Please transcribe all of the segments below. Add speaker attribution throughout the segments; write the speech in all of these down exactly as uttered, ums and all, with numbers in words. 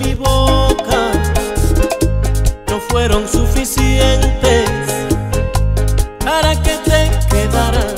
Speaker 1: mi boca no fueron suficientes para que te quedaras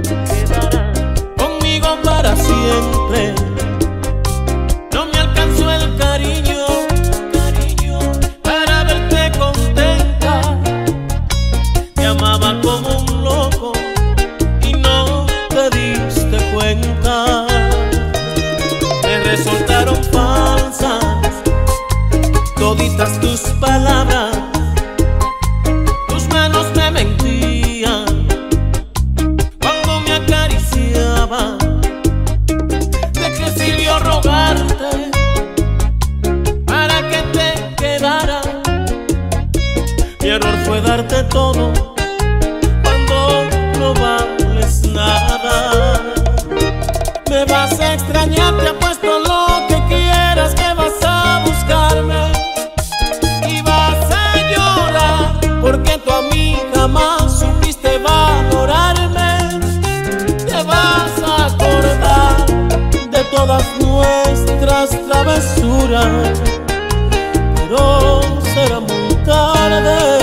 Speaker 1: conmigo para siempre. No me alcanzó el cariño, cariño para verte contenta. Te amaba como un loco y no te diste cuenta. Me resultaron falsas toditas tus palabras, tus manos me mentían cuando me acariciaba. ¿De qué sirvió rogarte para que te quedara? Mi error fue darte todo cuando no vales nada. Me vas a extrañar, te apuesto lo que quieras que vas a buscarme y vas a llorar porque tú a mí jamás supiste valorarme. Te vas a acordar de todas nuestras travesuras, pero será muy tarde.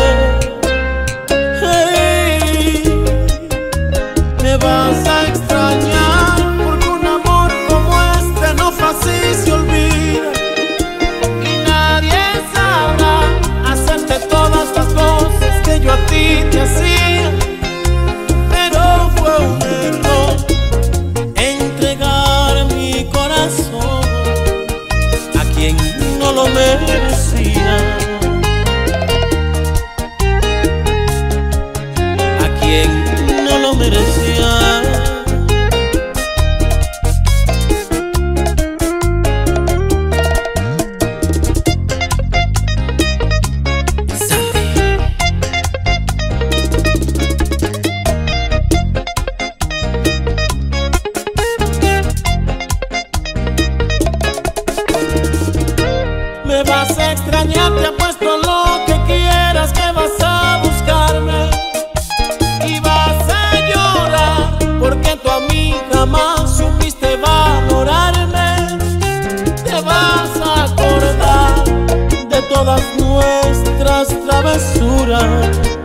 Speaker 1: Hey, me vas a extrañar porque un amor como este no fácil se olvida y nadie sabrá hacerte todas las cosas que yo a ti te hacía. Pero fue un error entregar mi corazón a quien no lo merecía, a quien no lo merecía. Me vas a extrañar, te apuesto lo que quieras que vas a buscarme y vas a llorar porque tú a mí jamás supiste valorarme. Te vas a acordar de todas nuestras travesuras,